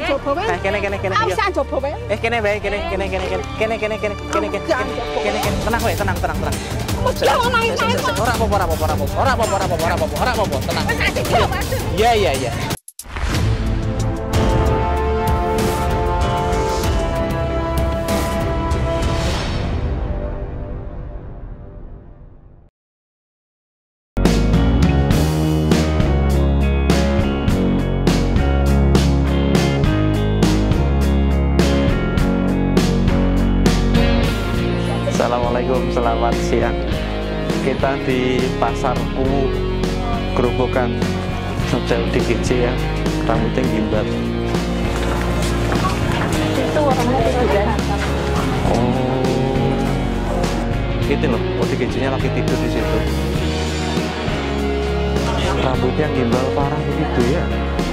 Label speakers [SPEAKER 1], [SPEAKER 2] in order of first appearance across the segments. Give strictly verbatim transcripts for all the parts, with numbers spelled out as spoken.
[SPEAKER 1] coba wae.
[SPEAKER 2] Kene kene kene.
[SPEAKER 1] Aku sak coba wae.
[SPEAKER 2] Eh kene bae, kene kene kene kene kene kene kene kene kene kene kene tenang wae, tenang tenang tenang. Ora apa-apa, ora apa-apa, ora apa-apa, ora apa-apa, ora apa-apa, ora apa-apa, ora apa-apa, tenang. Iya iya iya. Assalamualaikum, selamat siang. Kita di Pasar Ungu, Grobogan, Hotel D G C ya, rambutnya gimbal.
[SPEAKER 1] Itu orangnya tidur.
[SPEAKER 2] Oh, itu loh, oh D G C-nya lagi tidur di situ. Rambutnya gimbal parah begitu ya.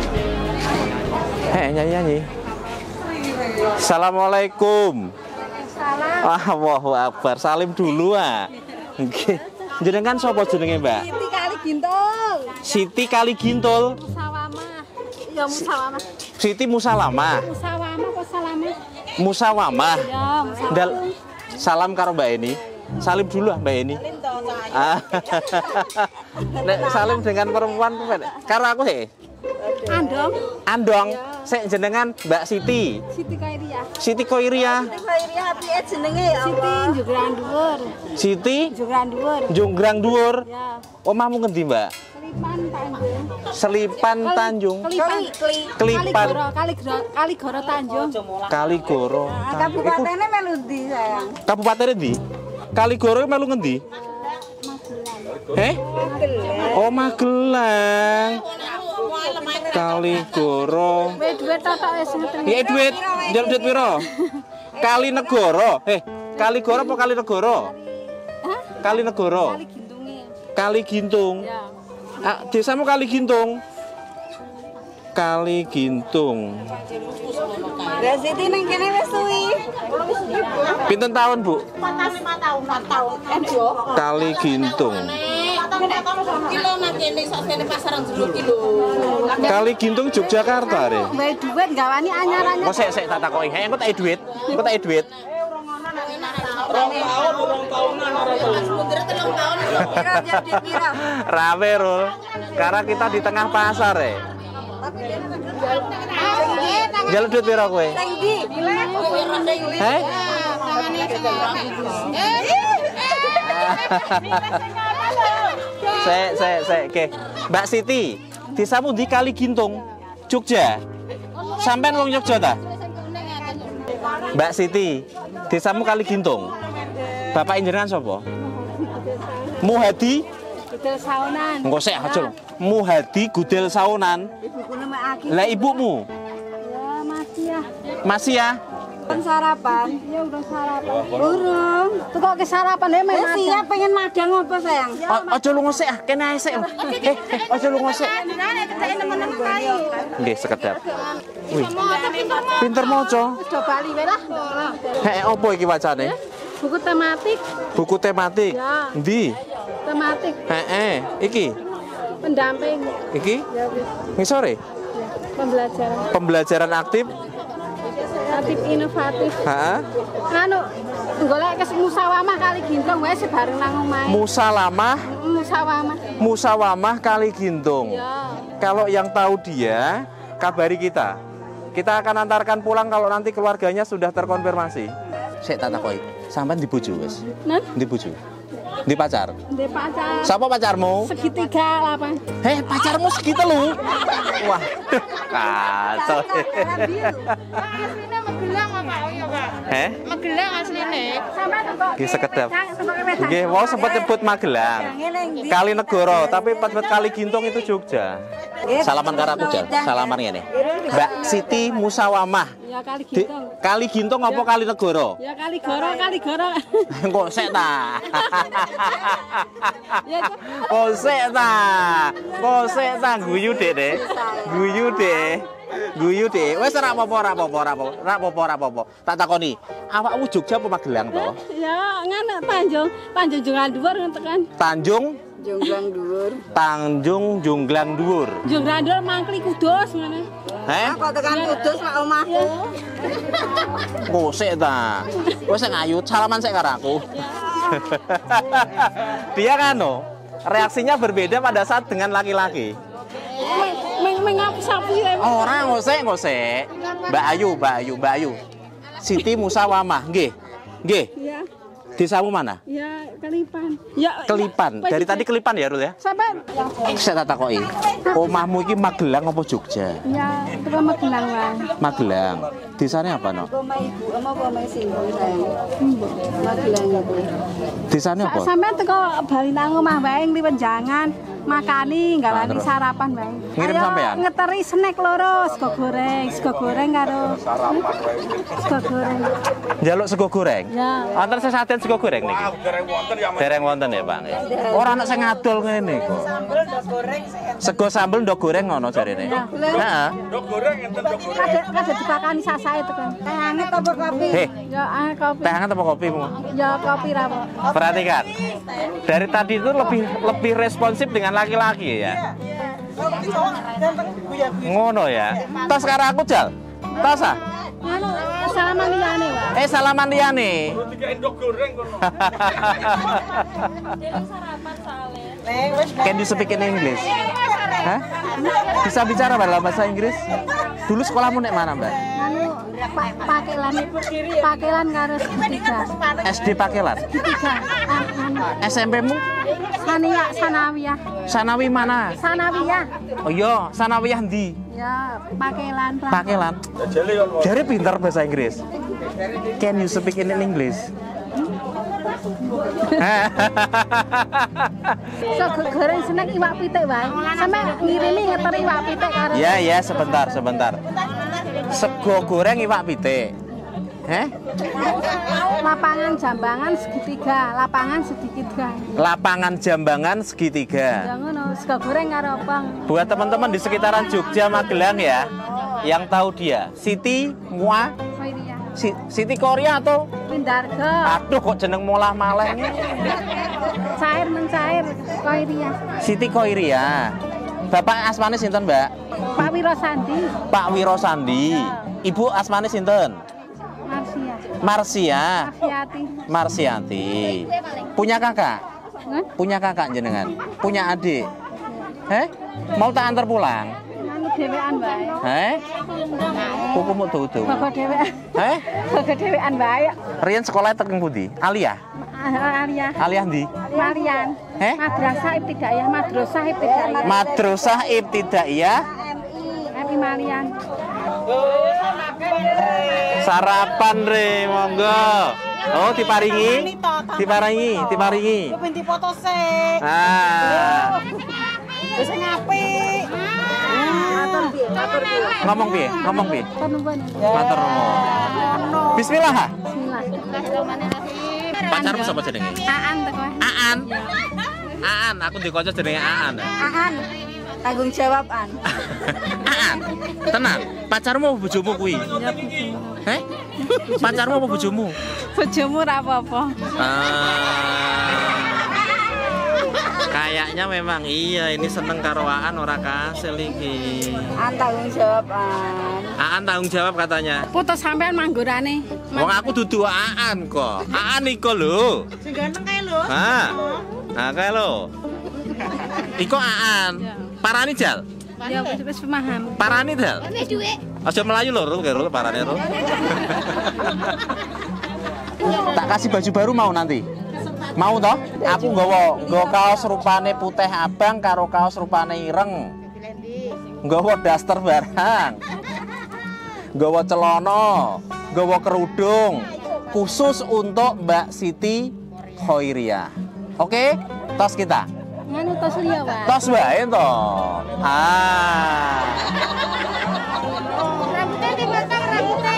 [SPEAKER 2] Hei, nyanyi-nyanyi. Assalamualaikum. Wah, Allahu Akbar. Salim dulu ah. Nggih. Jenengan sapa jenenge, Mbak?
[SPEAKER 1] Siti Kali Gintul.
[SPEAKER 2] Siti Kali Gintul.
[SPEAKER 1] Musawamah. Ya musawamah.
[SPEAKER 2] Siti Musalamah.
[SPEAKER 1] Musawamah apa salamah?
[SPEAKER 2] Musawamah.
[SPEAKER 1] Ya, musawamah.
[SPEAKER 2] Dal salam karo Mbak Eni. Salim dulu ah Mbak Eni. Ah. Nek salim dengan perempuan karo aku he.
[SPEAKER 1] Andong.
[SPEAKER 2] Andong. Sik jenengan Mbak Siti.
[SPEAKER 1] Siti Kairia.
[SPEAKER 2] Siti Koiria.
[SPEAKER 1] Siti Kairia piye jenenge ya Allah? Siti Jogran Dhuwur.
[SPEAKER 2] Siti
[SPEAKER 1] Jogran Dhuwur.
[SPEAKER 2] Jonggrang Dhuwur.
[SPEAKER 1] Ya.
[SPEAKER 2] Omahmu ngendi, Mbak?
[SPEAKER 1] Selipan Tanjung.
[SPEAKER 2] Selipan Tanjung.
[SPEAKER 1] Kelipan.
[SPEAKER 2] Kelipan.
[SPEAKER 1] Kaligoro, Kaligoro Tanjung.
[SPEAKER 2] Kaligoro.
[SPEAKER 1] Kabupatene melu ndi, sayang?
[SPEAKER 2] Kabupaten endi? Kaligoro melu ngendi? Eh? Oh, Magelang. Kaligoro.
[SPEAKER 1] Wis duit totok wis ngeten.
[SPEAKER 2] Iya duit. Njaluk duit piro? Kalinegoro. Eh, Kaligoro apa Kalinegoro?
[SPEAKER 1] Hah?
[SPEAKER 2] Kalinegoro.
[SPEAKER 1] Kali Gintunge.
[SPEAKER 2] Kali Gintung.
[SPEAKER 1] Ya.
[SPEAKER 2] Ah, desamu Kali Gintung. Kali Gintung.
[SPEAKER 1] Lah Siti ning kene wis suwi.
[SPEAKER 2] Pinten tahun, Bu?
[SPEAKER 1] lima tahun, empat tahun. Enjo.
[SPEAKER 2] Kali Gintung.
[SPEAKER 1] Kilo nang kene sakjane pasaran sepuluh kilo.
[SPEAKER 2] Kali Gintung Yogyakarta, Re.
[SPEAKER 1] Mbak duit gawani anyar-anyar.
[SPEAKER 2] Kok sik sik tak takoki. Heh, engko tak duit. Engko tak duit.
[SPEAKER 1] Rong tahun, rong tahunan ora tau. Mundur telung tahun. Pira jadi pira?
[SPEAKER 2] Rame, Rul. Karena kita di tengah pasar, Re. Jaluk duit piro kowe?
[SPEAKER 1] Sing ndi?
[SPEAKER 2] Heh? Sek, sek, sek, oke. Mbak Siti, desamu di Kali Gintung, Jogja. Sampean wong Jogja ta? Mbak Siti, desamu Kali Gintung. Bapak jenengan sapa? Muhadi
[SPEAKER 1] Gudel Saunan.
[SPEAKER 2] Engko sik aja lho. Muhadi Gudel Saunan.
[SPEAKER 1] Ibukune mek aki.
[SPEAKER 2] Lah ibumu?
[SPEAKER 1] Ya mati ya.
[SPEAKER 2] Masih ya?
[SPEAKER 1] Kan sarapan? Ya udah sarapan. Burung. Tuh kok ke sarapan deh main madang. Siap pengen madang apa sayang?
[SPEAKER 2] Aja lu ngosek ah, kene ae sik. Eh, aja lu ngosek. Nggih, sekedap. Wih. Pinter maca.
[SPEAKER 1] Sudah bali wae lah.
[SPEAKER 2] Heh, opo iki wacane?
[SPEAKER 1] Buku tematik.
[SPEAKER 2] Buku tematik.
[SPEAKER 1] Ya.
[SPEAKER 2] Endi?
[SPEAKER 1] Tematik.
[SPEAKER 2] Heeh, iki.
[SPEAKER 1] Pendamping.
[SPEAKER 2] Iki?
[SPEAKER 1] Ya wis.
[SPEAKER 2] Ngisore?
[SPEAKER 1] Pembelajaran.
[SPEAKER 2] Pembelajaran aktif.
[SPEAKER 1] Aktif inovatif.
[SPEAKER 2] Heeh.
[SPEAKER 1] Anu golek kes musawamah Kali Gintung wae sebareng nang omahe.
[SPEAKER 2] Musalamah,
[SPEAKER 1] Musawamah.
[SPEAKER 2] musawamah Kali Gintung.
[SPEAKER 1] Ya.
[SPEAKER 2] Kalau yang tahu dia, kabari kita. Kita akan antarkan pulang kalau nanti keluarganya sudah terkonfirmasi. Sik tak takoki, sampean di bojo wis?
[SPEAKER 1] Nen?
[SPEAKER 2] Di bojo. Di pacar.
[SPEAKER 1] Di pacar.
[SPEAKER 2] Siapa pacarmu?
[SPEAKER 1] Segitiga lapan.
[SPEAKER 2] Heh, pacarmu segitu lu. Wah, kacau.
[SPEAKER 1] Asline Magelang apa ya, Pak?
[SPEAKER 2] Heh?
[SPEAKER 1] Magelang asline. Sampai tengok.
[SPEAKER 2] Nggih sekedap. Nggih, mau sempat nyebut Magelang. Kalinegoro, tapi pas buat Kali Gintung itu Jogja. Salaman karo aku, Jal. Salaman ngene. Mbak Siti Musawamah.
[SPEAKER 1] Ya Kali
[SPEAKER 2] Di,
[SPEAKER 1] Gintung.
[SPEAKER 2] Kali Gintung apa Kalinegoro?
[SPEAKER 1] Ya Kali Goro, Kali Goro.
[SPEAKER 2] Kok sek ta?
[SPEAKER 1] Ya
[SPEAKER 2] Kok sek ta? Kok sek ta guyu Dek, Dek. Guyu, Dek. Guyu, Dek. Wis ora apa-apa, ora apa-apa, ora apa-apa. Ora apa-apa, ora apa-apa. Tak takoni, awakmu Jogja apa Magelang to?
[SPEAKER 1] Ya ngene Tanjung, Tanjung Jogran Dhuwur ngoten kan.
[SPEAKER 2] Tanjung
[SPEAKER 1] Jonggrang dhuwur.
[SPEAKER 2] Tanjung Jonggrang Dhuwur.
[SPEAKER 1] Jonggrang dhuwur mangkli Kudus ngene.
[SPEAKER 2] Heh?
[SPEAKER 1] Kok tekan Kudus lak omahku.
[SPEAKER 2] Ngosek ta. Wis sing ayu salaman sik karo aku. Dia kan no, reaksinya berbeda pada saat dengan laki-laki.
[SPEAKER 1] Meng meng aku sapi ya.
[SPEAKER 2] Orang ngosek ngosek. Mbak Ayu, Mbak Ayu, Mbak Ayu. Siti Musawamah, nggih. Nggih.
[SPEAKER 1] Iya.
[SPEAKER 2] Desamu mana?
[SPEAKER 1] Ya, Kelipan. Ya,
[SPEAKER 2] Kelipan. Dari tadi Kelipan ya, Rul ya?
[SPEAKER 1] sampai
[SPEAKER 2] Saya tak takoki. Omahmu iki Magelang apa Jogja?
[SPEAKER 1] ya itu kan Magelang lah.
[SPEAKER 2] Magelang. Desane apa, no?
[SPEAKER 1] Oma ibu, oma oma singgung sayang. Magelang itu.
[SPEAKER 2] Desane apa?
[SPEAKER 1] Sampai teko bali nang omah wae ngliwat jangan makani
[SPEAKER 2] Ah,
[SPEAKER 1] ngalani
[SPEAKER 2] terus?
[SPEAKER 1] sarapan wae.
[SPEAKER 2] Ngirim
[SPEAKER 1] Ayo,
[SPEAKER 2] sampean?
[SPEAKER 1] Ngeteri snack loro, sego goreng, sego goreng karo sego goreng.
[SPEAKER 2] Njaluk sego goreng.
[SPEAKER 1] Ya.
[SPEAKER 2] Wonten sesajen sego goreng niki. Dereng wonten ya, Pak. Ora ana sing ngadol ngene kok. Sego sambel ndok goreng ngono jarene. Heeh.
[SPEAKER 1] Kadek kadek dipakani sasae teko. Teh anget apa kopi?
[SPEAKER 2] Heh,
[SPEAKER 1] Ya, ah, kopi.
[SPEAKER 2] teh hangat apa kopimu?
[SPEAKER 1] Ya kopi ra apa.
[SPEAKER 2] Perhatikan. Dari tadi itu lebih lebih responsif dengan laki-laki ya. Ngono ya. Tas karo aku, Jal. Tas ah.
[SPEAKER 1] Anu salaman liyane wae.
[SPEAKER 2] Eh salaman liyane. Can you speak in English? Hah? Bisa bicara dalam bahasa Inggris? Dulu sekolahmu nek mana, Mbak?
[SPEAKER 1] Anu pa- pakelan pakelan karo segitiga.
[SPEAKER 2] S D Pakelan.
[SPEAKER 1] Segitiga. Anu
[SPEAKER 2] S M P-mu?
[SPEAKER 1] Sania Sanawiyah.
[SPEAKER 2] Sanawi mana?
[SPEAKER 1] Sanawiyah.
[SPEAKER 2] Oh iya, Sanawiyah ndi?
[SPEAKER 1] Ya, pakelan. Pra-
[SPEAKER 2] Pakelan. Jadi pintar bahasa Inggris. Can you speak in English?
[SPEAKER 1] Sego goreng snack iwak pitik wae. Sampe ngirimi ngeter iwak pitik karo.
[SPEAKER 2] Ya ya sebentar sebentar. Sego goreng iwak pitik. Heh?
[SPEAKER 1] Lapangan jambangan segitiga, lapangan segitiga.
[SPEAKER 2] Lapangan jambangan
[SPEAKER 1] Ya
[SPEAKER 2] segitiga.
[SPEAKER 1] ngono, sego goreng karo bang.
[SPEAKER 2] Buat teman-teman di sekitaran Jogja Magelang ya, yang tahu dia, Siti Mua,
[SPEAKER 1] Koiria.
[SPEAKER 2] Si- Siti Korea atau
[SPEAKER 1] Pindarga.
[SPEAKER 2] aduh kok jeneng molah maleh.
[SPEAKER 1] Cair mencair Koiria.
[SPEAKER 2] Siti Koiria. Bapak asmane sinten, Mbak?
[SPEAKER 1] Pak Wiro Sandi.
[SPEAKER 2] Pak Wiro Sandi. Ibu asmane sinten?
[SPEAKER 1] Marsia.
[SPEAKER 2] Marsia.
[SPEAKER 1] Marsiati.
[SPEAKER 2] Marsianti. Punya kakak?
[SPEAKER 1] Ngen?
[SPEAKER 2] Punya kakak jenengan? Punya adik? Heh? Mau tak antar pulang?
[SPEAKER 1] Anu dhewean wae.
[SPEAKER 2] Heh? Pupumu tutu.
[SPEAKER 1] Bapak dhewean.
[SPEAKER 2] Heh?
[SPEAKER 1] Bapak dhewean wae.
[SPEAKER 2] Riyen sekolah teng pundi? Aliyah?
[SPEAKER 1] Alia.
[SPEAKER 2] Aliyah ndi?
[SPEAKER 1] Marian.
[SPEAKER 2] Heh?
[SPEAKER 1] Madrasah Ibtidaiyah, Madrasah Ibtidaiyah.
[SPEAKER 2] Madrasah Ibtidaiyah
[SPEAKER 1] M I Marian.
[SPEAKER 2] sarapan re monggo. Oh diparingi? Diparingi, diparingi.
[SPEAKER 1] Binti foto sih.
[SPEAKER 2] Ah.
[SPEAKER 1] Wis ngapik. Matur piye? Matur piye?
[SPEAKER 2] Ngomong piye? Ngomong piye?
[SPEAKER 1] Penumpang.
[SPEAKER 2] Matur nuwun. Bismillah. Ha?
[SPEAKER 1] Bismillah.
[SPEAKER 2] Pacarmu sapa jenenge?
[SPEAKER 1] Aan teko.
[SPEAKER 2] Aan. Aan, aku dikonco jenenge Aan.
[SPEAKER 1] Aan. Tanggung jawab An.
[SPEAKER 2] Aan. Tenang, pacarmu apa bojomu kuwi?
[SPEAKER 1] Ya bojomu.
[SPEAKER 2] Heh? Pacarmu apa bojomu?
[SPEAKER 1] Bojomu ra apa-apa.
[SPEAKER 2] Ah. Kayaknya memang iya ini seneng karo Aan ora kasil iki.
[SPEAKER 1] An tanggung jawab An.
[SPEAKER 2] Aan tanggung jawab katanya.
[SPEAKER 1] Putus sampean manggurane.
[SPEAKER 2] Wong aku dudu Aan kok. Aan iko lho.
[SPEAKER 1] Sing ganteng kae lho.
[SPEAKER 2] Ha. Nah, kae lho. Iko Aan. Parani Jal.
[SPEAKER 1] Ya wis paham.
[SPEAKER 2] Parani Jal. Aja melayu lho, Rul, Rul, parane Rul. Tak kasih baju baru mau nanti. Mau toh? Aku nggawa nggawa kaos rupane putih abang karo kaos rupane ireng. Nggawa daster barang. Nggawa celana, nggawa kerudung khusus untuk Mbak Siti Khoiriah. Oke? Tos kita.
[SPEAKER 1] Nganu tos liya wae.
[SPEAKER 2] Tos wae to. Ah.
[SPEAKER 1] Rambutnya dipasang rambutnya.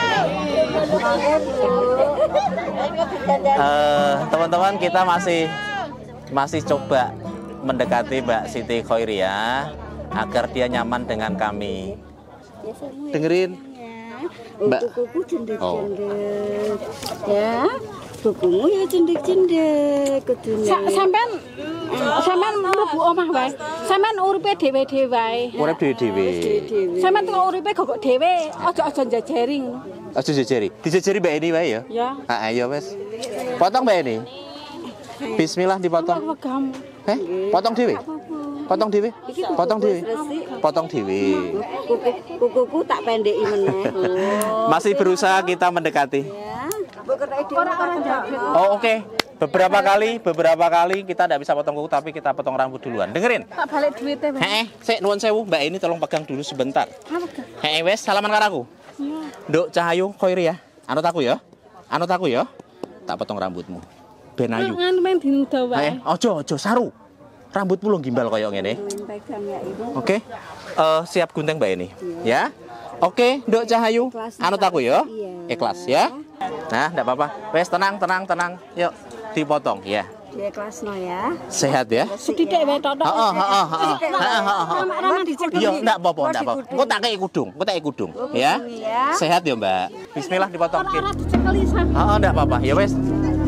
[SPEAKER 2] Eh, teman-teman kita masih masih coba mendekati Mbak Siti Khoiriah agar dia nyaman dengan kami. Dengerin. Mbak.
[SPEAKER 1] Kukuku cendek-cendek. Ya. Kukumu ya cendek-cendek kudune. Sampean sampean mlebu omah wae. Sampean uripe dhewe-dhewe wae.
[SPEAKER 2] Urip dhewe-dhewe.
[SPEAKER 1] Sampean kok uripe gogok dhewe, aja-aja njajari ngono.
[SPEAKER 2] Aja jejeri. Dijejeri Mbak Eni wae ya.
[SPEAKER 1] Ya.
[SPEAKER 2] Heeh ya wis. Potong Mbak Eni. Bismillah dipotong.
[SPEAKER 1] Kamu.
[SPEAKER 2] Eh, potong dhewe. Potong dhewe. Potong dhewe. Potong dhewe.
[SPEAKER 1] Kukuku tak pendeki meneh.
[SPEAKER 2] Masih berusaha kita mendekati.
[SPEAKER 1] Ya. Orang-orang jaget.
[SPEAKER 2] Oh oke. Beberapa kali, beberapa kali kita tidak bisa potong kuku tapi kita potong rambut duluan. Dengerin.
[SPEAKER 1] Tak balik duitnya, Bang.
[SPEAKER 2] Heeh, sik nuwun sewu Mbak Eni tolong pegang dulu sebentar. Heeh wes, salaman karo aku. Nduk Cahayu Khoiri ya. Anut aku ya. Anut aku ya. Tak potong rambutmu. Ben ayu.
[SPEAKER 1] Ngan men dinuda wae.
[SPEAKER 2] Heeh, ojo ojo saru. Rambutmu lo gimbal koyo ngene.
[SPEAKER 1] Pegang ya ibu.
[SPEAKER 2] Oke. Eh siap gunting Mbak Eni. Ya. Oke, Nduk Cahayu. Anut aku ya. Ikhlas ya. Nah, enggak apa-apa. Wes tenang, tenang, tenang. Yuk, dipotong ya.
[SPEAKER 1] Ya kelasno ya.
[SPEAKER 2] Sehat ya.
[SPEAKER 1] Sedidik wae tok.
[SPEAKER 2] Heeh, heeh, heeh. Heeh, heeh.
[SPEAKER 1] Ramah dicekeli.
[SPEAKER 2] Iya, enggak apa-apa, enggak apa-apa. Engko tak kei kudung, engko tak kei kudung, ya. Sehat ya, Mbak. Bismillah dipotong.
[SPEAKER 1] Ora dicekeli sampe.
[SPEAKER 2] Heeh, enggak apa-apa. Ya wes.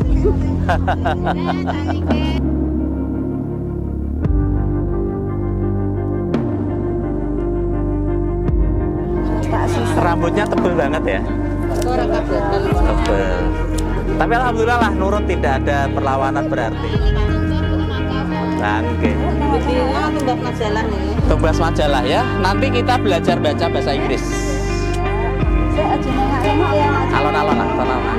[SPEAKER 2] Rambutnya tebel banget ya. Tebel. Tapi alhamdulillah lah, nurut tidak ada perlawanan berarti. Oke.
[SPEAKER 1] Tumbas majalah nih.
[SPEAKER 2] Tumbas majalah ya. Nanti kita belajar baca bahasa Inggris. Alon-alon lah, alon-alon.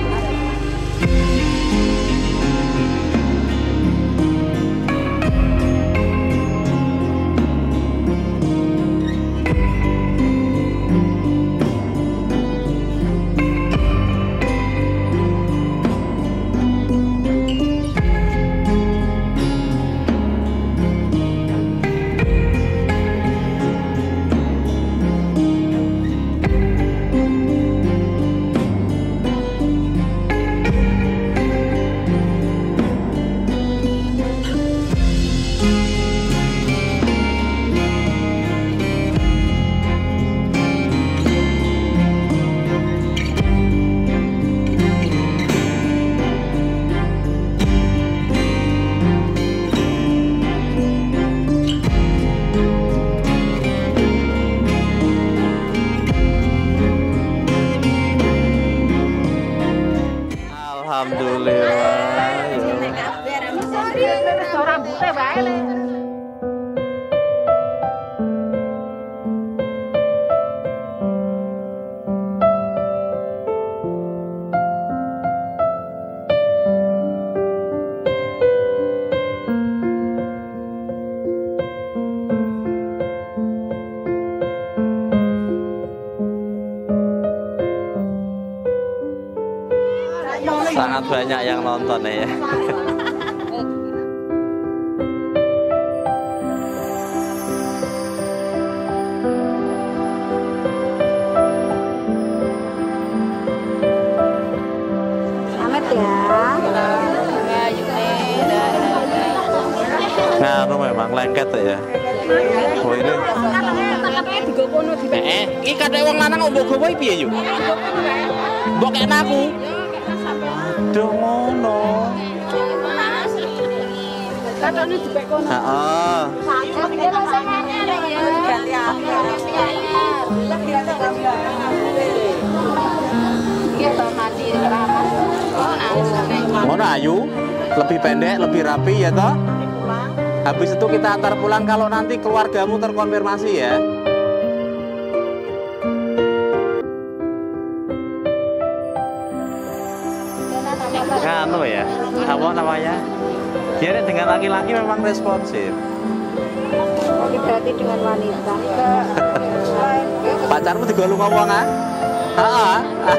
[SPEAKER 2] Sangat banyak yang nonton ya.
[SPEAKER 1] Amet ya.
[SPEAKER 2] Nah, itu memang lengket ya. Oh ini. Eh, iki kadek wong lanang mbok gowo piye yo? Mbok kene aku. Aduh ngono.
[SPEAKER 1] Katone dipek kono.
[SPEAKER 2] Heeh. Ngono ayu, lebih pendek, lebih rapi ya toh? Habis itu kita antar pulang kalau nanti keluargamu terkonfirmasi ya. Anu ya, apa namanya? Dia dengan laki-laki memang responsif.
[SPEAKER 1] Oke, berarti dengan wanita.
[SPEAKER 2] Pacarmu digolong ngomong ah? Heeh.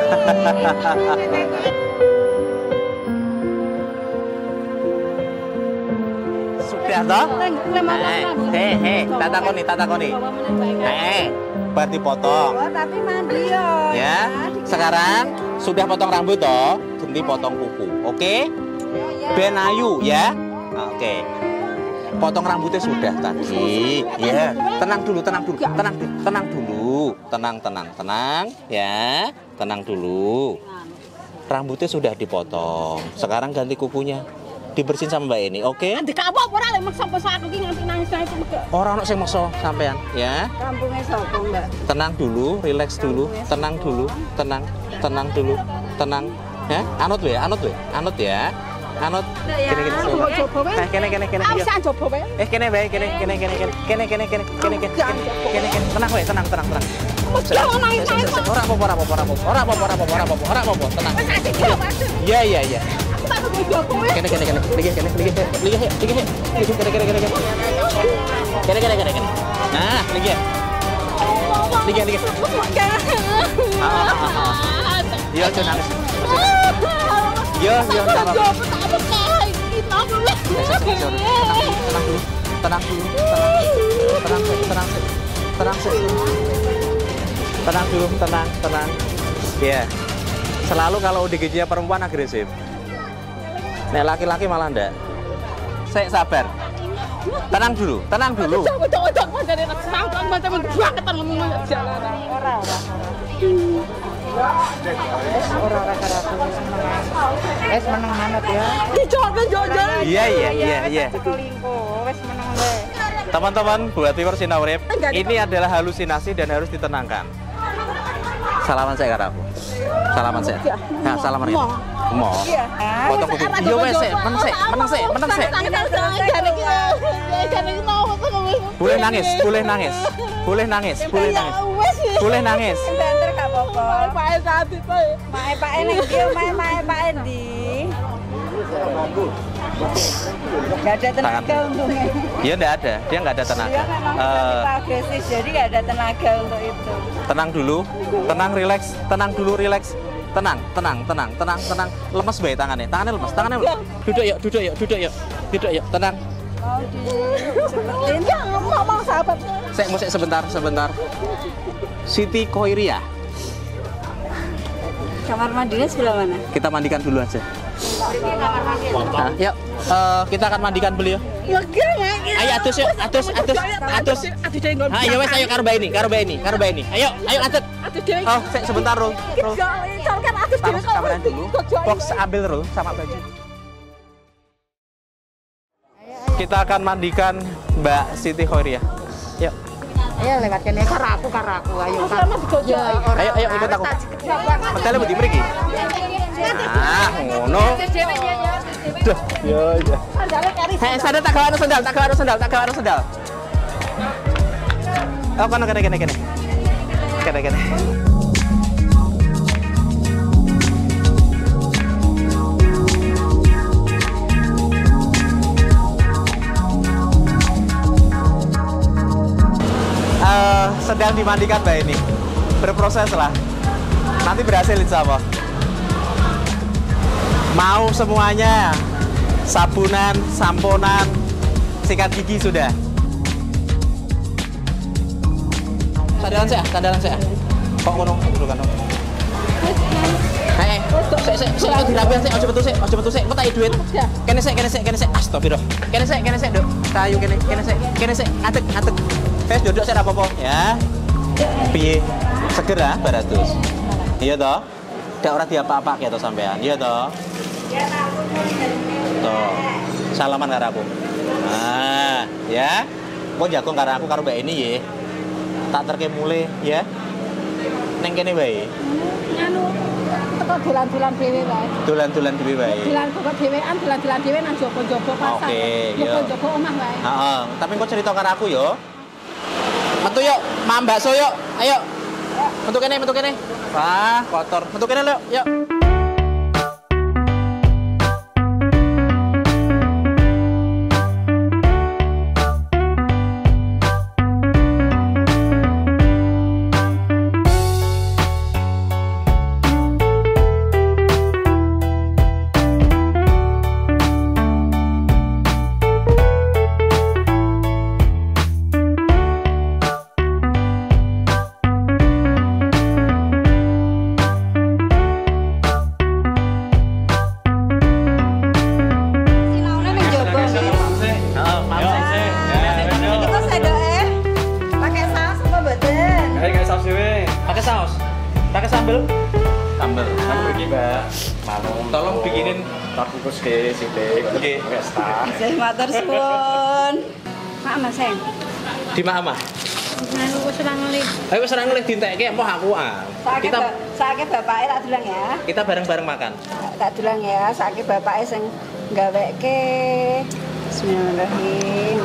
[SPEAKER 2] Sudah toh? Hei, hei, tatakoni, tatakoni. Hei, berarti potong.
[SPEAKER 1] Oh, tapi mandi yo.
[SPEAKER 2] Ya, sekarang sudah potong rambut toh, ganti potong kuku. Oke? Ben ayu ya. Oke. Potong rambutnya sudah tadi. Ya, tenang dulu, tenang dulu, tenang, tenang dulu. dulu. Tenang, tenang, tenang. Ya, tenang dulu. Rambutnya sudah dipotong. Sekarang ganti kukunya. Dibersihin sama Mbak Eni, oke?
[SPEAKER 1] Nanti kapok ora lek maksa pas aku ki nganti nangis-nangis iki.
[SPEAKER 2] Ora ono sing maksa sampean, ya.
[SPEAKER 1] Kampungnya sapa, Mbak?
[SPEAKER 2] Tenang dulu, relax dulu, tenang dulu, tenang, tenang dulu, tenang. Ya, anut we, anut we, anut ya. Anut. Kene kene. Eh, kene kene kene.
[SPEAKER 1] Aku sak coba wae.
[SPEAKER 2] Eh, kene bae, kene kene kene kene kene kene kene kene kene kene kene tenang we, tenang, tenang, tenang. Ora apa-apa, ora apa-apa, ora apa-apa, ora apa-apa, ora apa-apa, ora apa-apa, ora apa-apa, tenang. Iya, iya, iya. Kene kene kene, lagi kene, lagi, lagi, lagi, lagi, kene kene kene kene. Kene kene kene kene. Nah, lagi ya. Lagi, lagi. Yo, jangan nangis. Yo, yo, tenang. Tenang dulu, tenang dulu, tenang, tenang, tenang, tenang dulu, tenang, tenang. Ya, selalu kalau O D G J perempuan agresif. Nek laki-laki malah ndak. Saya sabar. Tenang dulu, tenang dulu.
[SPEAKER 1] Wes meneng manut ya.
[SPEAKER 2] Iya, iya, iya, iya.
[SPEAKER 1] Wes meneng wae.
[SPEAKER 2] Teman-teman, buat viewer Sinaurip, ini adalah halusinasi dan harus ditenangkan. Salaman saya karo aku. Salaman saya. Nah, salaman ini. Mau. Foto kuku. Yo wes, meneng sik, meneng sik, meneng sik. Boleh nangis, boleh nangis. Boleh nangis, boleh nangis. Boleh nangis.
[SPEAKER 1] Banter gak apa-apa. Mae tadi to. Mae Pak Eni dia mae mae Pak Endi. Gak ada tenaga untungnya.
[SPEAKER 2] Iya, enggak ada. Dia enggak ada tenaga.
[SPEAKER 1] Dia memang uh, agresif, jadi gak ada tenaga untuk itu.
[SPEAKER 2] Tenang dulu, tenang, relax, tenang dulu, relax. Tenang, tenang, tenang, tenang, tenang. Lemes bae tangannya, tangannya lemes, tangannya lemes. Duduk yuk, duduk yuk, duduk yuk. Duduk yuk, tenang.
[SPEAKER 1] Mau disebutin? Ya, mau mau sahabat.
[SPEAKER 2] Saya mau sebentar, sebentar. Siti Khoiriah.
[SPEAKER 1] Kamar mandinya sebelah mana?
[SPEAKER 2] Kita mandikan dulu aja. Nah, yuk, uh, kita akan mandikan beliau. Ayo atus yuk, atus, atus, atus. Ayo wes, ayo karo Mbak Eni, karo Mbak Eni, karo Mbak Eni. Ayo, ayo atus. Oh, se sebentar Rul. Rul. Taruh kameran dulu. Box ambil Rul sama baju. Kita akan mandikan Mbak Siti Khoiriah. Yuk.
[SPEAKER 1] Ayo lewat kene karo aku karo aku ayo.
[SPEAKER 2] Ayo ayo ikut aku. Metele budi mriki. Ah, ngono. Duh, ya ya. Hei, sadar tak gawe sendal, tak gawe sendal, tak gawe sendal. Oh, kono kene kene kene. Kene kene. Uh, sedang dimandikan Mbak ini, berproses lah. Nanti berhasil insya Allah. Mau semuanya, sabunan, samponan, sikat gigi sudah. Sandalan saya, sandalan saya. Kok ngono dulu kan? Hei, sik sik sik aku dirapian sik, aja metu sik, aja metu sik, kok tak duit. Kene sik, kene sik, kene sik. Astagfirullah. Kene sik, kene sik, Duk. Kayu kene, kene sik, kene sik. Ngadeg, ngadeg. Wes duduk sik apa-apa ya. Piye? Segera baratus. Iya toh? Dak ora diapa-apake to sampean. Iya toh? Tuh. Salaman karo aku. Nah, ya. Kok jago karo aku karo Mbak Eni ya. Tak terke mule ya. Neng kene wae.
[SPEAKER 1] Anu teko dolan-dolan dhewe wae.
[SPEAKER 2] Dolan-dolan dhewe wae.
[SPEAKER 1] Dolan kok dhewean, dolan-dolan dhewe nang jaba-jaba pasar.
[SPEAKER 2] Oke, yo.
[SPEAKER 1] Jaba-jaba omah wae.
[SPEAKER 2] Heeh, tapi kok cerita karo aku yo. Metu yuk, mam bakso yuk. Ayo. Metu kene, metu kene. Wah, kotor. Metu kene yuk. Yuk. saus? Pakai sambal? Sambal.
[SPEAKER 3] Sambal iki, Mbak. Manu.
[SPEAKER 2] Tolong bikinin
[SPEAKER 3] tak bungkus ke sithik.
[SPEAKER 2] Oke.
[SPEAKER 3] Pesta.
[SPEAKER 1] Saya matur suwun. Mak Mas Seng.
[SPEAKER 2] Di Mama.
[SPEAKER 1] Anu wis ora ngelih.
[SPEAKER 2] Ayo wis ora ngelih dintekke emoh aku ah.
[SPEAKER 1] Saiki
[SPEAKER 2] Kita
[SPEAKER 1] saiki bapake tak dulang ya.
[SPEAKER 2] kita bareng-bareng makan.
[SPEAKER 1] Tak dulang ya, saiki bapake sing gaweke. Bismillahirrahmanirrahim.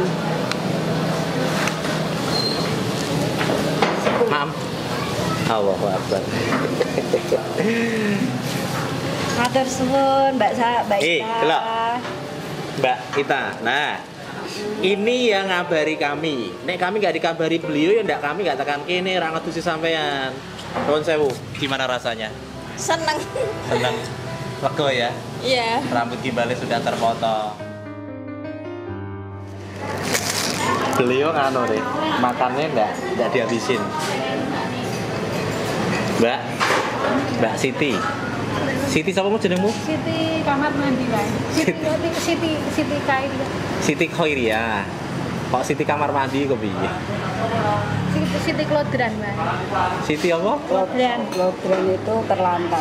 [SPEAKER 2] Maaf. Allahu Akbar.
[SPEAKER 1] Matur suwun Mbak Sa, Mbak
[SPEAKER 2] Eh,
[SPEAKER 1] Ita.
[SPEAKER 2] delok. Mbak Ita. Nah, ini yang ngabari kami. Nek kami gak dikabari beliau ya ndak kami gak tekan kene ra ngedusi sampean. Nuwun sewu. Gimana rasanya?
[SPEAKER 4] Seneng.
[SPEAKER 2] Senang. Lega ya.
[SPEAKER 4] Iya.
[SPEAKER 2] Rambut gimbale sudah terpotong. Beliau anu deh, makannya enggak enggak dihabisin. Mbak, Mbak Siti. Siti siapa mau jenengmu?
[SPEAKER 5] Siti kamar mandi wae. Siti Siti Siti kae iki.
[SPEAKER 2] Siti Khairia. Kok Siti kamar mandi kok piye?
[SPEAKER 5] Siti Siti klodran wae.
[SPEAKER 2] Siti apa?
[SPEAKER 5] Klodran.
[SPEAKER 1] Lodron itu terlantar.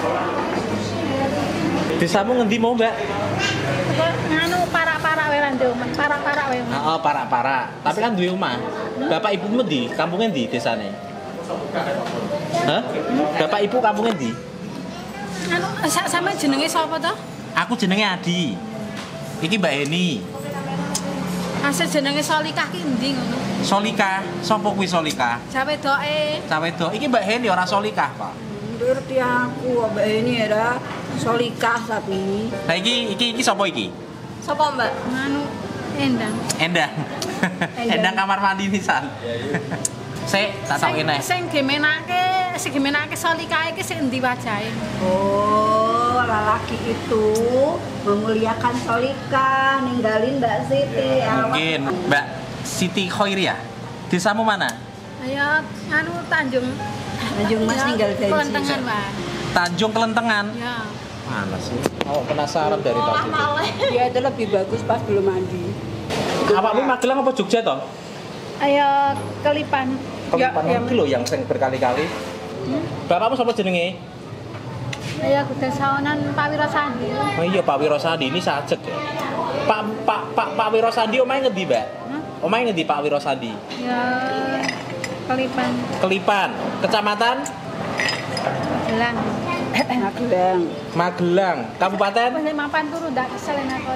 [SPEAKER 2] Desamu ngendi mau, Mbak?
[SPEAKER 5] Kok nganu parak-parak wae lan omen, parak-parak wae.
[SPEAKER 2] Oh, para-para. Tapi kan duwe omah. Bapak ibumu ndi? Kampungnya ndi desane? Hah? Bapak ibu kampungnya ndi?
[SPEAKER 5] Anu sa- sama jenenge sapa to?
[SPEAKER 2] Aku jenenge Adi. Iki Mbak Eni.
[SPEAKER 5] Asal jenenge Solikah ki endi ngono?
[SPEAKER 2] Solika, sapa kuwi Solika?
[SPEAKER 5] Jawe doke.
[SPEAKER 2] Cah wedok. Iki Mbak Heni ora Solikah, Pak.
[SPEAKER 1] Ngerti aku, Mbak ini ya, Solikah tapi.
[SPEAKER 2] Nah iki iki iki sapa iki?
[SPEAKER 4] Sopo Mbak?
[SPEAKER 5] Nganu endang.
[SPEAKER 2] Endang. Endang kamar mandi pisan. Sik, tak takoki nek.
[SPEAKER 5] Sing gemenake, sing gemenake Solikah iki sing endi wajahe?
[SPEAKER 1] Oh, lelaki itu memuliakan Solikah, ninggalin Mbak Siti.
[SPEAKER 2] Mungkin Mbak Siti Khairia. Desamu mana?
[SPEAKER 5] Ayo anu Tanjung.
[SPEAKER 1] Tanjung Mas
[SPEAKER 5] Ya,
[SPEAKER 1] ninggal janji.
[SPEAKER 5] Kelentengan wae.
[SPEAKER 2] Tanjung Kelentengan.
[SPEAKER 5] Ya.
[SPEAKER 2] Mana sih? Oh, penasaran dari tadi.
[SPEAKER 1] Dia itu lebih bagus pas belum mandi.
[SPEAKER 2] Awakmu Magelang apa Jogja toh?
[SPEAKER 5] Ayo Kelipan.
[SPEAKER 2] Kelipan
[SPEAKER 5] Ya,
[SPEAKER 2] iki lho yang sing berkali-kali. Bapakmu sapa jenenge?
[SPEAKER 5] Ayo kudu saonan Pak Wirosandi.
[SPEAKER 2] Oh iya Pak Wirosandi ini sajek ya. Pak Pak Pak Pak Wirosandi omahe ngendi, Mbak?
[SPEAKER 5] Hah?
[SPEAKER 2] Omahe ngendi Pak Wirosandi?
[SPEAKER 5] Ya Kelipan.
[SPEAKER 2] Kelipan, Kecamatan
[SPEAKER 5] Gelang.
[SPEAKER 1] Magelang.
[SPEAKER 2] Magelang, Kabupaten
[SPEAKER 5] Wis mapan turu ndak kesel aku.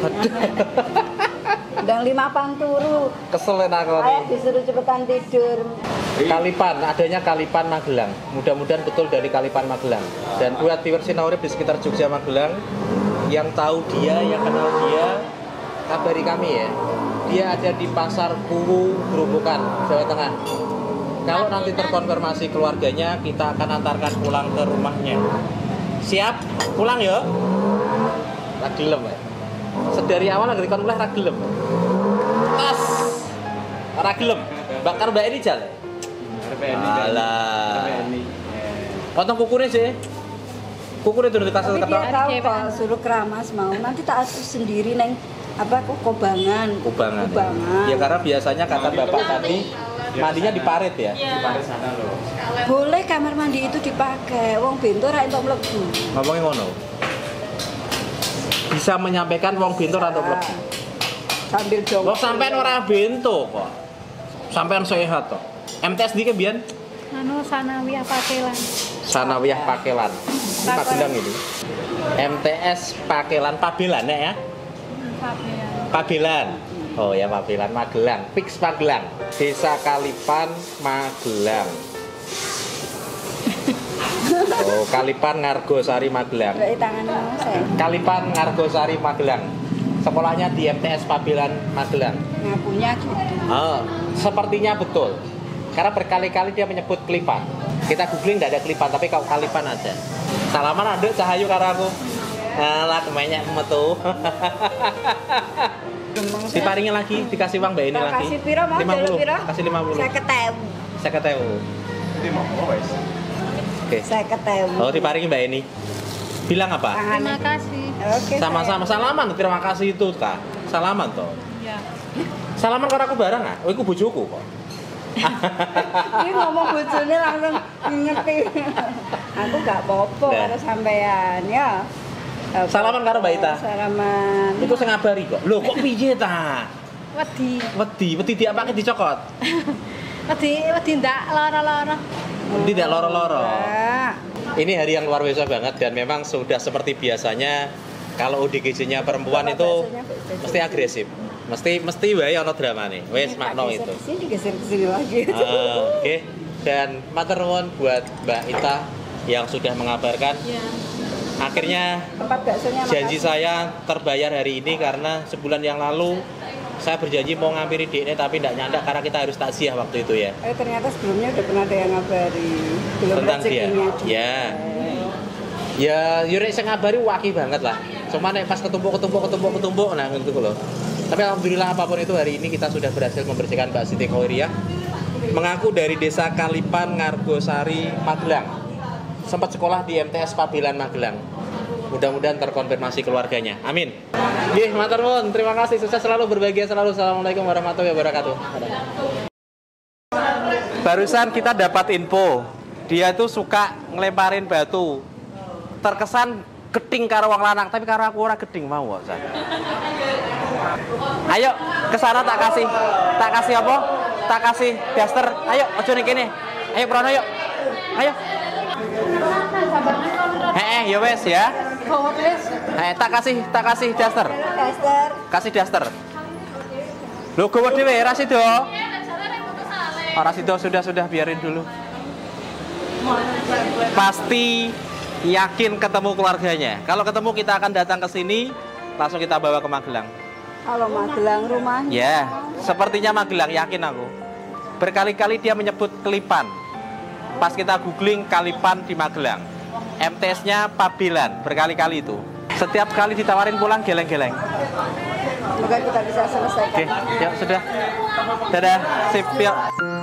[SPEAKER 1] Dan lima panturu.
[SPEAKER 2] Kesel aku
[SPEAKER 1] Ayah disuruh cepetan tidur.
[SPEAKER 2] Kalipan, adanya Kalipan Magelang. Mudah-mudahan betul dari Kalipan Magelang. Dan buat viewer Sinaurip di sekitar Jogja Magelang yang tahu dia, yang kenal dia, kabari kami ya. Dia ada di Pasar Kuwu, Grobogan, Jawa Tengah. Kalau nanti terkonfirmasi keluarganya, kita akan antarkan pulang ke rumahnya. Siap? Pulang ya? Ragelem ya. Sedari awal lagi dikon mulai ragelem. Tas. Ragelem. Bakar Mbak ini jale. Alah. Potong kukunya sih. Kukunya tuh dikasih
[SPEAKER 1] Tapi dia
[SPEAKER 2] ketok.
[SPEAKER 1] tahu kalau suruh keramas mau nanti tak atur sendiri neng apa kok kobangan.
[SPEAKER 2] Kubangan.
[SPEAKER 1] Kubangan.
[SPEAKER 2] Ya karena biasanya kata bapak tadi mandinya di parit ya.
[SPEAKER 3] Di Paris sana loh.
[SPEAKER 1] Boleh kamar mandi itu dipakai. Wong bentor ra entuk mlebu.
[SPEAKER 2] Ngomongin ngono. Bisa menyampaikan wong bentor atau mlebu.
[SPEAKER 1] Sambil dong.
[SPEAKER 2] Wong sampean ora bento kok. Sampean sehat kok. M T S di kebian
[SPEAKER 5] Anu Sanawiyah Pakelan.
[SPEAKER 2] Sanawiyah Pakelan. Ini Magelang ini. M T S Pakelan Pabelan ya.
[SPEAKER 5] Pakelan.
[SPEAKER 2] Pabelan. Oh ya Pabelan Magelang. Fix Magelang. Desa Kalipan Magelang. Oh, Kalipan Ngargosari Magelang.
[SPEAKER 1] Lek tanganmu saya.
[SPEAKER 2] Kalipan Ngargosari Magelang. Sekolahnya di M T S Pabelan Magelang.
[SPEAKER 1] Ngakunya gitu.
[SPEAKER 2] Oh, sepertinya betul. Karena berkali-kali dia menyebut Kelipan. Kita googling nggak ada Kelipan, tapi kalau Kalipan ada. Salaman ada Cahayu karo aku. Alah, kemenyek metu. Diparingin lagi, dikasih uang Mbak ini
[SPEAKER 1] Tak
[SPEAKER 2] lagi.
[SPEAKER 1] kasih piro mau
[SPEAKER 2] lima puluh.
[SPEAKER 1] jalur piro?
[SPEAKER 2] Kasih lima puluh.
[SPEAKER 1] Saya ketemu.
[SPEAKER 2] Saya ketemu.
[SPEAKER 3] Jadi mau apa wes?
[SPEAKER 2] Oke.
[SPEAKER 1] Saya ketemu.
[SPEAKER 2] Oh, diparingin Mbak ini. Bilang apa?
[SPEAKER 5] Terima kasih.
[SPEAKER 1] Oke.
[SPEAKER 2] Sama-sama salaman, terima kasih itu, Kak. Salaman toh.
[SPEAKER 5] Ya.
[SPEAKER 2] Salaman karo aku bareng ah. Oh, iku bojoku kok.
[SPEAKER 1] Ini ngomong bojone langsung ngerti. Aku gak apa-apa
[SPEAKER 2] Nah.
[SPEAKER 1] karo sampean ya.
[SPEAKER 2] Salaman karo Mbak Ita.
[SPEAKER 1] Salaman.
[SPEAKER 2] Iku sing ngabari kok. Lho kok piye ta?
[SPEAKER 5] Wedi.
[SPEAKER 2] Wedi, wedi diapake dicokot.
[SPEAKER 5] Wedi wedi ndak lara-lara.
[SPEAKER 2] Wedi ndak loro-loro.
[SPEAKER 1] Enggak.
[SPEAKER 2] Ini hari yang luar biasa banget dan memang sudah seperti biasanya kalau O D G J-nya perempuan itu mesti agresif. Mesti mesti wae ono dramane. Wis makno itu.
[SPEAKER 1] Sini geser ke sini lagi.
[SPEAKER 2] Ah, Oke. Dan matur nuwun buat Mbak Ita yang sudah mengabarkan.
[SPEAKER 5] Ya.
[SPEAKER 2] Akhirnya
[SPEAKER 1] Tempat baksonya
[SPEAKER 2] janji
[SPEAKER 1] makasih.
[SPEAKER 2] saya terbayar hari ini karena sebulan yang lalu saya berjanji mau ngampiri Dekne tapi tidak nyanda karena kita harus takziah waktu itu ya.
[SPEAKER 1] Eh ternyata sebelumnya udah pernah ada yang ngabari. Belum
[SPEAKER 2] Tentang dia.
[SPEAKER 1] rezekinya juga.
[SPEAKER 2] Ya. Ya, yurek sing ngabari waki banget lah. Cuma nek pas ketumpuk-ketumpuk ketumpuk-ketumpuk nah gitu loh. Tapi alhamdulillah apapun itu hari ini kita sudah berhasil membersihkan Mbak Siti Khawiriyah mengaku dari Desa Kalipan, Ngargosari, Magelang. Sempat sekolah di M T S Pabelan Magelang. Mudah-mudahan terkonfirmasi keluarganya. Amin. Nggih, matur nuwun. Terima kasih. Sukses selalu, berbahagia selalu. Assalamualaikum warahmatullahi wabarakatuh. Barusan kita dapat info. Dia tuh suka ngelemparin batu. Terkesan geding karo wong lanang, tapi karo aku ora geding mau kok. Ayo ke sana tak kasih. Tak kasih apa? Tak kasih daster. Ayo ojo ning kene. Ayo Prono yuk. Ayo. Heeh, ya wes ya.
[SPEAKER 5] Bawa wis.
[SPEAKER 2] Eh, tak kasih, tak kasih daster.
[SPEAKER 1] Daster.
[SPEAKER 2] Kasih daster. Lho gowo dhewe ra sido. Ora sido sudah sudah biarin dulu. Pasti yakin ketemu keluarganya. Kalau ketemu kita akan datang ke sini, langsung kita bawa ke Magelang.
[SPEAKER 1] Kalau Magelang rumahnya.
[SPEAKER 2] Ya, sepertinya Magelang, yakin aku. Berkali-kali dia menyebut Kelipan. Pas kita googling Kalipan di Magelang, M T S-nya Pabelan, berkali-kali itu. Setiap kali ditawarin pulang geleng-geleng.
[SPEAKER 1] Semoga kita bisa selesaikan.
[SPEAKER 2] Oke, yuk sudah. Dadah, sip, yuk.